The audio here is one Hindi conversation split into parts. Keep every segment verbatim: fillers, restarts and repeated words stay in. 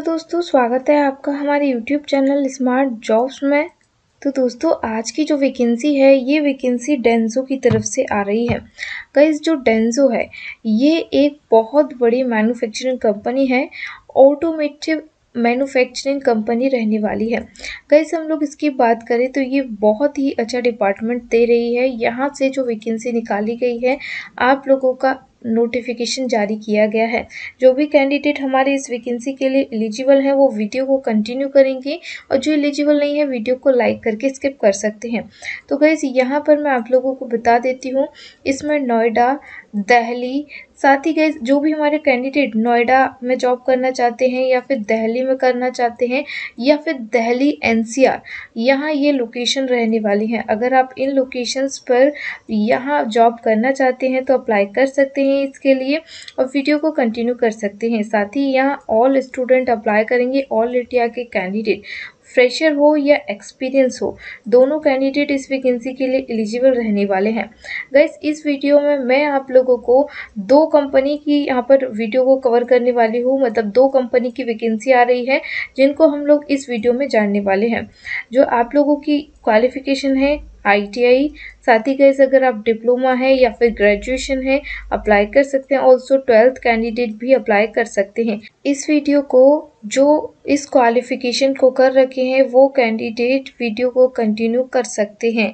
दोस्तों स्वागत है आपका हमारे यूट्यूब चैनल स्मार्ट जॉब्स में। तो दोस्तों आज की जो वैकेंसी है ये वैकेंसी डेंजो की तरफ से आ रही है। गाइस जो डेंजो है ये एक बहुत बड़ी मैन्युफैक्चरिंग कंपनी है, ऑटोमेटिव मैन्युफैक्चरिंग कंपनी रहने वाली है। गाइस हम लोग इसकी बात करें तो ये बहुत ही अच्छा डिपार्टमेंट दे रही है। यहाँ से जो वैकेंसी निकाली गई है आप लोगों का नोटिफिकेशन जारी किया गया है। जो भी कैंडिडेट हमारे इस वैकेंसी के लिए एलिजिबल है वो वीडियो को कंटिन्यू करेंगे और जो एलिजिबल नहीं है वीडियो को लाइक करके स्किप कर सकते हैं। तो गाइस यहाँ पर मैं आप लोगों को बता देती हूँ, इसमें नोएडा, दिल्ली, साथ ही गाइस जो भी हमारे कैंडिडेट नोएडा में जॉब करना चाहते हैं या फिर दिल्ली में करना चाहते हैं या फिर दिल्ली एनसीआर, यहाँ ये लोकेशन रहने वाली हैं। अगर आप इन लोकेशंस पर यहाँ जॉब करना चाहते हैं तो अप्लाई कर सकते हैं इसके लिए और वीडियो को कंटिन्यू कर सकते हैं। साथ ही यहाँ ऑल स्टूडेंट अप्लाई करेंगे, ऑल इंडिया के कैंडिडेट, फ्रेशर हो या एक्सपीरियंस हो, दोनों कैंडिडेट इस वैकेंसी के लिए एलिजिबल रहने वाले हैं। गाइस इस वीडियो में मैं आप लोगों को दो कंपनी की यहाँ पर वीडियो को कवर करने वाली हूँ, मतलब दो कंपनी की वैकेंसी आ रही है जिनको हम लोग इस वीडियो में जानने वाले हैं। जो आप लोगों की क्वालिफिकेशन है आईटीआई, साथ ही गाइस अगर आप डिप्लोमा है या फिर ग्रेजुएशन है अप्लाई कर सकते हैं। ऑल्सो ट्वेल्थ कैंडिडेट भी अप्लाई कर सकते हैं। इस वीडियो को जो इस क्वालिफिकेशन को कर रखे हैं वो कैंडिडेट वीडियो को कंटिन्यू कर सकते हैं।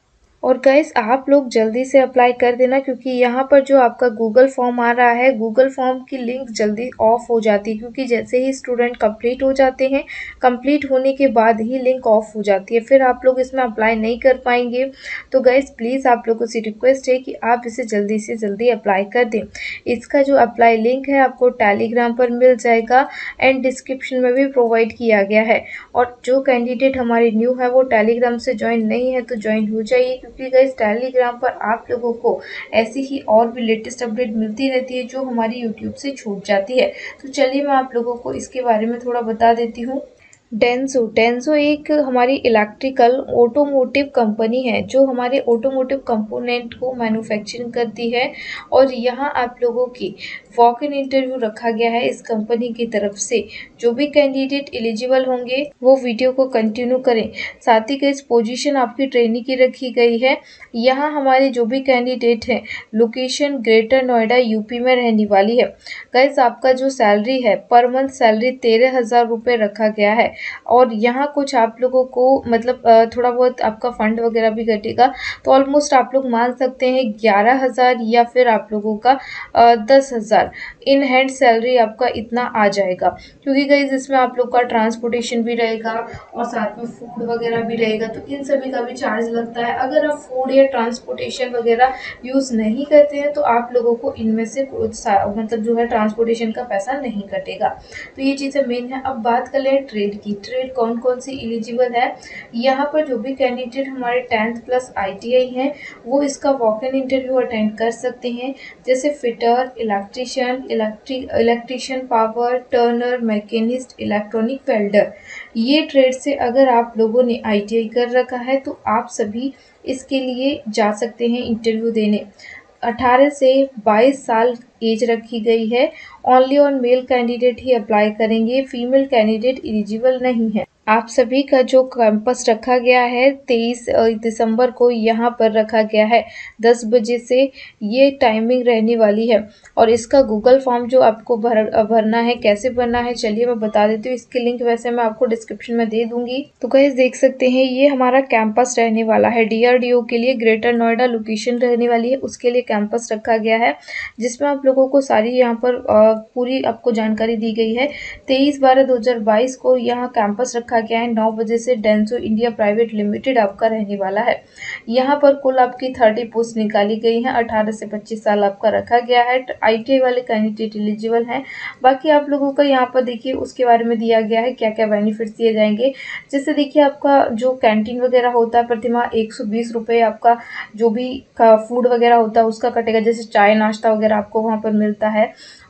और गाइस आप लोग जल्दी से अप्लाई कर देना क्योंकि यहाँ पर जो आपका गूगल फॉर्म आ रहा है, गूगल फॉर्म की लिंक जल्दी ऑफ हो जाती है क्योंकि जैसे ही स्टूडेंट कंप्लीट हो जाते हैं, कंप्लीट होने के बाद ही लिंक ऑफ हो जाती है, फिर आप लोग इसमें अप्लाई नहीं कर पाएंगे। तो गाइस प्लीज़ आप लोगों से रिक्वेस्ट है कि आप इसे जल्दी से जल्दी अप्लाई कर दें। इसका जो अप्लाई लिंक है आपको टेलीग्राम पर मिल जाएगा एंड डिस्क्रिप्शन में भी प्रोवाइड किया गया है। और जो कैंडिडेट हमारे न्यू है वो टेलीग्राम से ज्वाइन नहीं है तो ज्वाइन हो जाइए क्योंकि गाइस टेलीग्राम पर आप लोगों को ऐसी ही और भी लेटेस्ट अपडेट मिलती रहती है जो हमारी यूट्यूब से छूट जाती है। तो चलिए मैं आप लोगों को इसके बारे में थोड़ा बता देती हूँ। डेंसो डेंसो एक हमारी इलेक्ट्रिकल ऑटोमोटिव कंपनी है जो हमारे ऑटोमोटिव कंपोनेंट को मैन्युफैक्चरिंग करती है और यहाँ आप लोगों की वॉक इन इंटरव्यू रखा गया है इस कंपनी की तरफ से। जो भी कैंडिडेट एलिजिबल होंगे वो वीडियो को कंटिन्यू करें। साथ ही इस पोजीशन आपकी ट्रेनिंग की रखी गई है। यहाँ हमारे जो भी कैंडिडेट हैं लोकेशन ग्रेटर नोएडा यूपी में रहने वाली है। गाइस आपका जो सैलरी है पर मंथ सैलरी तेरह हजार रुपये रखा गया है और यहाँ कुछ आप लोगों को मतलब थोड़ा बहुत आपका फंड वगैरह भी घटेगा तो ऑलमोस्ट आप लोग मान सकते हैं ग्यारह हजार या फिर आप लोगों का दस हजार इन हैंड सैलरी आपका इतना आ जाएगा क्योंकि गाइस इसमें आप लोग का ट्रांसपोर्टेशन भी रहेगा और साथ में फूड वगैरह भी रहेगा तो इन सभी का भी चार्ज लगता है। अगर आप फूड या ट्रांसपोर्टेशन वगैरह यूज़ नहीं करते हैं तो आप लोगों को इनमें से मतलब जो है ट्रांसपोर्टेशन का पैसा नहीं कटेगा। तो ये चीज़ें मेन है। अब बात कर लें ट्रेड की, ट्रेड कौन कौन सी एलिजिबल है। यहाँ पर जो भी कैंडिडेट हमारे टेंथ प्लस आईटीआई हैं वो इसका वॉक इन इंटरव्यू अटेंड कर सकते हैं, जैसे fitter, electrician, electric electrician, power turner, machinist, electronic welder. ये ट्रेड से अगर आप लोगों ने आईटीआई कर रखा है तो आप सभी इसके लिए जा सकते हैं इंटरव्यू देने। अठारह से बाईस साल एज रखी गई है। ओनली ऑन मेल कैंडिडेट ही अप्लाई करेंगे, फीमेल कैंडिडेट एलिजिबल नहीं है। आप सभी का जो कैंपस रखा गया है तेईस दिसंबर को यहाँ पर रखा गया है दस बजे से ये टाइमिंग रहने वाली है। और इसका गूगल फॉर्म जो आपको भर भरना है, कैसे भरना है चलिए मैं बता देती हूँ। इसकी लिंक वैसे मैं आपको डिस्क्रिप्शन में दे दूंगी। तो गाइस देख सकते हैं ये हमारा कैंपस रहने वाला है, डीआरडीओ के लिए ग्रेटर नोएडा लोकेशन रहने वाली है, उसके लिए कैंपस रखा गया है जिसमें आप लोगों को सारी यहाँ पर पूरी आपको जानकारी दी गई है। तेईस बारह दो हजार बाईस को यहाँ कैंपस रखा गया है नौ बजे से। डेंसो इंडिया प्राइवेट लिमिटेड आपका रहने वाला है। यहाँ पर कुल आपकी तीस पोस्ट निकाली गई हैं। अठारह से पच्चीस साल आपका रखा गया है। आईटीआई वाले कैंडिडेट एलिजिबल हैं। बाकी आप लोगों का यहाँ पर देखिए उसके बारे में दिया गया है क्या क्या बेनिफिट्स दिए जाएंगे। जैसे देखिए आपका जो कैंटीन वगैरह होता है प्रतिमाह एक सौ बीस रुपये आपका जो भी का फूड वगैरह होता है उसका कटेगा, जैसे चाय नाश्ता वगैरह आपको वहाँ पर मिलता है।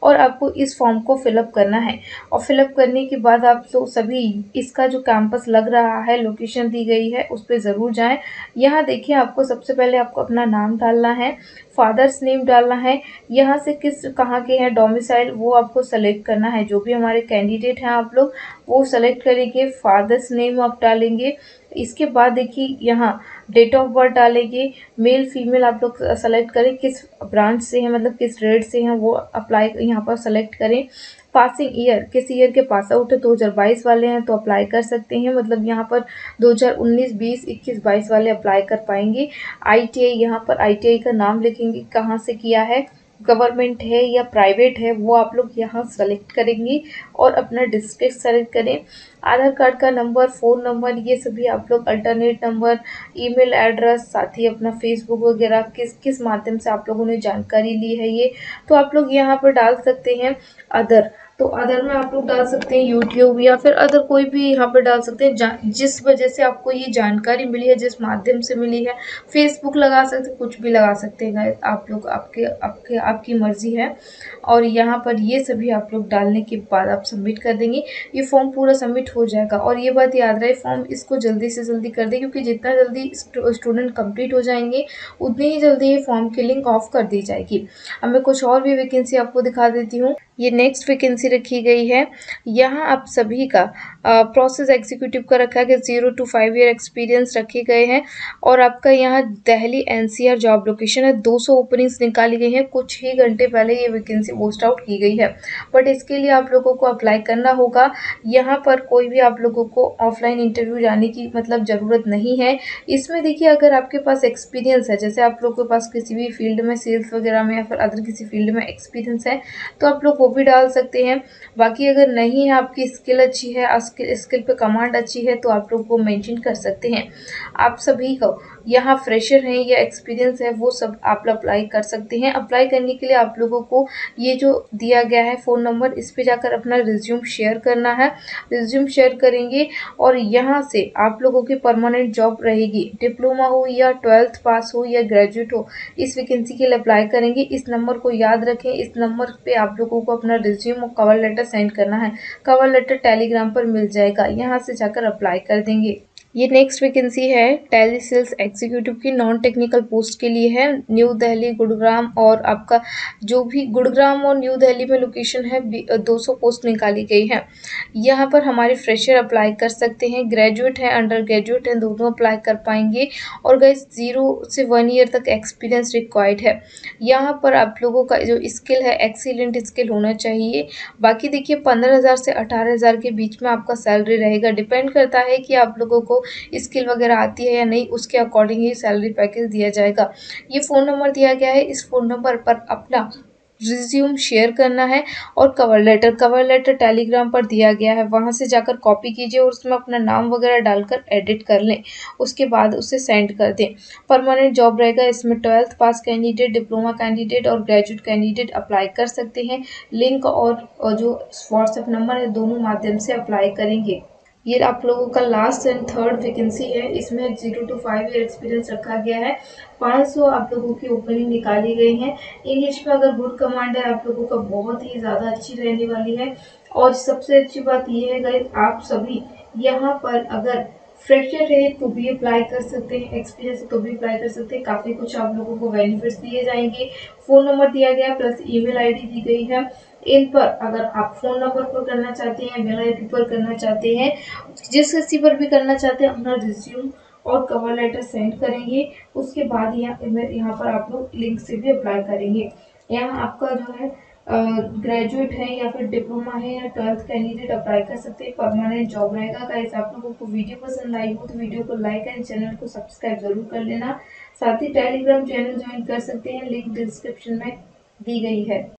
और आपको इस फॉर्म को फिलअप करना है। और फिलअप करने के बाद आप तो सभी इसका जो कैंपस लग रहा है, लोकेशन दी गई है, उस पर ज़रूर जाएं। यहाँ देखिए आपको सबसे पहले आपको अपना नाम डालना है, फादर्स नेम डालना है, यहाँ से किस कहाँ के हैं डोमिसाइल वो आपको सेलेक्ट करना है। जो भी हमारे कैंडिडेट हैं आप लोग वो सेलेक्ट करेंगे, फादर्स नेम आप डालेंगे। इसके बाद देखिए यहाँ डेट ऑफ बर्थ डालेंगे, मेल फीमेल आप लोग सेलेक्ट करें, किस ब्रांच से हैं मतलब किस ग्रेड से हैं वो अप्लाई यहाँ पर सेलेक्ट करें। पासिंग ईयर, किस ईयर के पास आउट है, दो हज़ार बाईस वाले हैं तो अप्लाई कर सकते हैं, मतलब यहाँ पर दो हज़ार उन्नीस, बीस, इक्कीस, बाईस वाले अप्लाई कर पाएंगे। आईटीआई, यहाँ पर आईटीआई का नाम लिखेंगे, कहाँ से किया है, गवर्नमेंट है या प्राइवेट है वो आप लोग यहाँ सेलेक्ट करेंगे और अपना डिस्ट्रिक्ट सेलेक्ट करें। आधार कार्ड का नंबर, फ़ोन नंबर, ये सभी आप लोग अल्टरनेट नंबर, ईमेल एड्रेस, साथ ही अपना फेसबुक वगैरह किस किस माध्यम से आप लोगों ने जानकारी ली है ये तो आप लोग यहाँ पर डाल सकते हैं। अदर, तो अदर में आप लोग डाल सकते हैं यूट्यूब या फिर अदर कोई भी यहाँ पर डाल सकते हैं जिस वजह से आपको ये जानकारी मिली है, जिस माध्यम से मिली है। फेसबुक लगा सकते हैं, कुछ भी लगा सकते हैं गाइस, आप लोग आपके आपके आपकी मर्जी है। और यहाँ पर ये सभी आप लोग डालने के बाद आप सबमिट कर देंगे, ये फॉर्म पूरा सबमिट हो जाएगा। और ये बात याद रहे, फॉर्म इसको जल्दी से जल्दी कर दें क्योंकि जितना जल्दी स्टूडेंट कंप्लीट हो जाएंगे उतनी ही जल्दी ये फॉर्म की लिंक ऑफ कर दी जाएगी। अब मैं कुछ और भी वैकेंसी आपको दिखा देती हूँ। ये नेक्स्ट वैकेंसी रखी गई है, यहाँ आप सभी का प्रोसेस एग्जीक्यूटिव का रखा है, zero to five year experience रखे गए हैं। और आपका यहाँ दिल्ली एनसीआर जॉब लोकेशन है, दो सौ ओपनिंग्स निकाली गई हैं, कुछ ही घंटे पहले ये वैकेंसी पोस्ट आउट की गई है। बट इसके लिए आप लोगों को अप्लाई करना होगा, यहाँ पर कोई भी आप लोगों को ऑफलाइन इंटरव्यू जाने की मतलब ज़रूरत नहीं है। इसमें देखिए अगर आपके पास एक्सपीरियंस है, जैसे आप लोगों के पास किसी भी फील्ड में सेल्स वगैरह में या फिर अदर किसी फील्ड में एक्सपीरियंस है तो आप लोग वो भी डाल सकते हैं। बाकी अगर नहीं है, आपकी स्किल अच्छी है, स्किल पे कमांड अच्छी है तो आप लोग वो मेंशन कर सकते हैं। आप सभी को यहाँ फ्रेशर हैं या एक्सपीरियंस है वो सब आप अप्लाई कर सकते हैं। अप्लाई करने के लिए आप लोगों को ये जो दिया गया है फ़ोन नंबर, इस पे जाकर अपना रिज्यूम शेयर करना है। रिज्यूम शेयर करेंगे और यहाँ से आप लोगों की परमानेंट जॉब रहेगी। डिप्लोमा हो या ट्वेल्थ पास हो या ग्रेजुएट हो, इस वैकेंसी के लिए अप्लाई करेंगे। इस नंबर को याद रखें, इस नंबर पे आप लोगों को अपना रिज्यूम और कवर लेटर सेंड करना है। कवर लेटर टेलीग्राम पर मिल जाएगा, यहाँ से जाकर अप्लाई कर देंगे। ये नेक्स्ट वैकेंसी है टेली सेल्स एग्जीक्यूटिव की, नॉन टेक्निकल पोस्ट के लिए है। न्यू दिल्ली, गुड़गांव और आपका जो भी गुड़गांव और न्यू दिल्ली में लोकेशन है, दो सौ पोस्ट निकाली गई है। यहाँ पर हमारे फ्रेशर अप्लाई कर सकते हैं, ग्रेजुएट हैं, अंडर ग्रेजुएट हैं, दोनों अप्लाई कर पाएंगे। और गाइस जीरो से वन ईयर तक एक्सपीरियंस रिक्वायर्ड है। यहाँ पर आप लोगों का जो स्किल है एक्सीलेंट स्किल होना चाहिए। बाकी देखिए पंद्रह हज़ार से अठारह हज़ार के बीच में आपका सैलरी रहेगा, डिपेंड करता है कि आप लोगों को स्किल वगैरह आती है या नहीं, उसके अकॉर्डिंग ही सैलरी पैकेज दिया जाएगा। ये फ़ोन नंबर दिया गया है, इस फ़ोन नंबर पर अपना रिज्यूम शेयर करना है। और cover letter, cover letter Telegram पर दिया गया है, वहाँ से जाकर कॉपी कीजिए और उसमें अपना नाम वगैरह डालकर एडिट कर लें, उसके बाद उसे सेंड कर दें। परमानेंट जॉब रहेगा, इसमें twelfth pass candidate, diploma candidate और ग्रेजुएट कैंडिडेट अप्लाई कर सकते हैं। लिंक और, और जो व्हाट्सएप नंबर है दोनों माध्यम से अप्लाई करेंगे। ये आप लोगों का लास्ट एंड थर्ड वैकेंसी है, इसमें zero to five year experience रखा गया है। पाँच सौ आप लोगों की ओपनिंग निकाली गई है। इंग्लिश में अगर गुड कमांड है आप लोगों का बहुत ही ज़्यादा अच्छी रहने वाली है। और सबसे अच्छी बात ये है गाइस, आप सभी यहाँ पर अगर फ्रेशर है तो भी अप्लाई कर सकते हैं, एक्सपीरियंस है तो भी अप्लाई कर सकते हैं। काफ़ी कुछ आप लोगों को बेनिफिट्स दिए जाएंगे। फ़ोन नंबर दिया गया प्लस ईमेल आईडी दी गई है। इन पर अगर आप फ़ोन नंबर पर करना चाहते हैं, मेल आईडी पर करना चाहते हैं, जिस किसी पर भी करना चाहते हैं, अपना रिज्यूम और कवर लेटर सेंड करेंगे। उसके बाद यहाँ यहाँ पर आप लोग लिंक से भी अप्लाई करेंगे। यहाँ आपका जो है ग्रेजुएट है या फिर डिप्लोमा है या ट्वेल्थ कैंडिडेट अप्लाई कर सकते हैं। परमानेंट जॉब रहेगा। गाइस आप लोगों को वीडियो पसंद आई हो तो वीडियो को लाइक एंड चैनल को सब्सक्राइब जरूर कर लेना। साथ ही टेलीग्राम चैनल ज्वाइन कर सकते हैं, लिंक डिस्क्रिप्शन में दी गई है।